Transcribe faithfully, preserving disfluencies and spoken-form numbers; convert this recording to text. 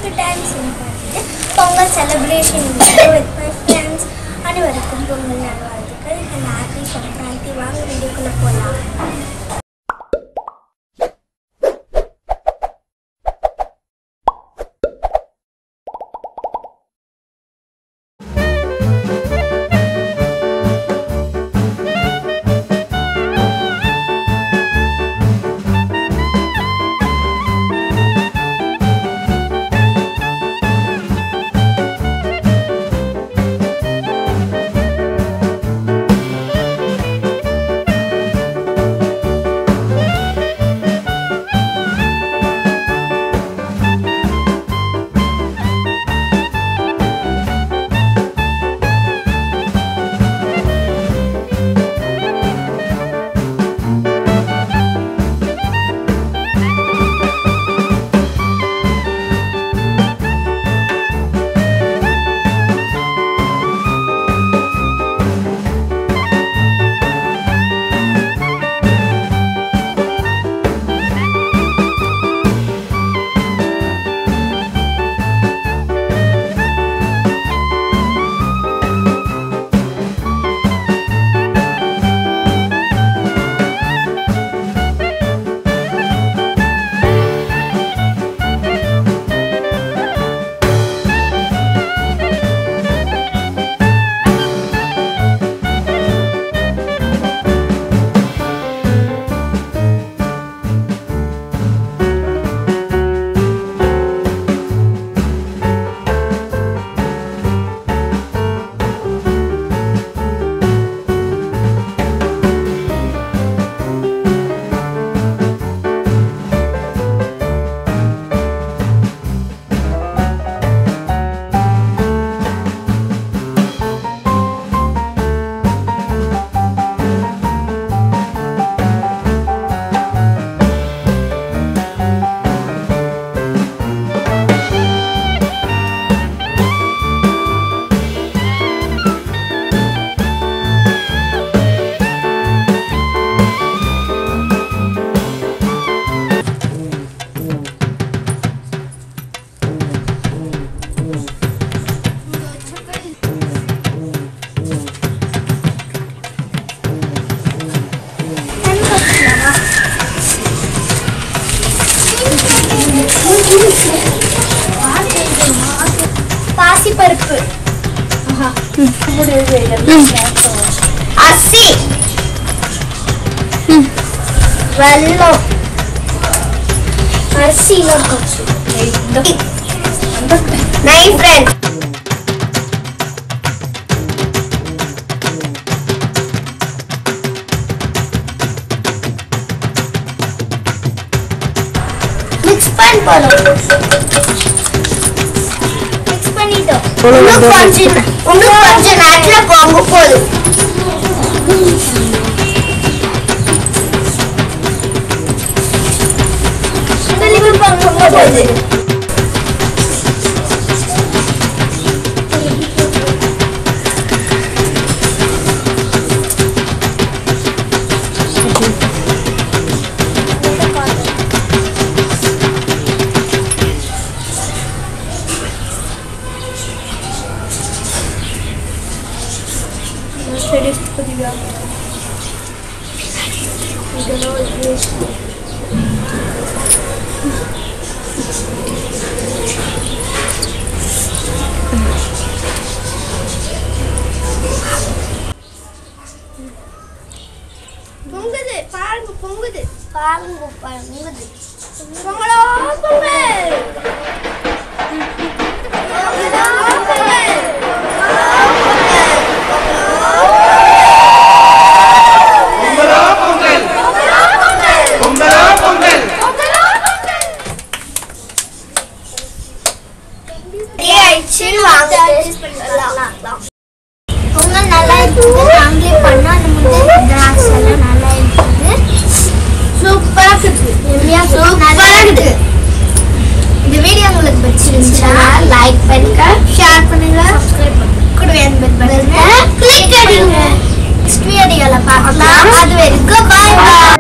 times in Pongal celebration with my friends. அனைவருக்கும் பொங்கல் நல்வாழ்த்துக்கள். Happy Sankranti. வாங்க வீடியோக்குள்ள போலாம். பாசி பருப்பு அரிசி வெல்லம் அரிசி நைட் பிரெட் மிக்ஸ் பண்ணி போடுறோம். இன்னும் கொஞ்சம் இன்னும் கொஞ்ச நேரத்துல பொங்க போகுது. பொங்க போகுது. Ready for Divya. We don't know what it is. பொங்குது பாருங்க பொங்குது பாருங்க பொங்குது பொங்கலோ பொங்கல் பொங்கல் நல்லா இருக்குது. நாங்களே பண்ணா நம்ம திராட்சை எல்லாம் நல்லா இருக்குது. சூப்பரா இருக்குது. சூப்பரா இருக்குது. இந்த வீடியோ உங்களுக்கு பிடிச்சிருந்துச்சா லைக் பண்ணுங்க, ஷேர் பண்ணுங்க, சப்ஸ்கிரைப் பண்ணுங்க, கூடவே அந்த பெல் பட்டனை கிளிக் பண்ணுங்க. நெக்ஸ்ட் வீடியோல பார்க்கலாம். அது வரைக்கும் பை பை.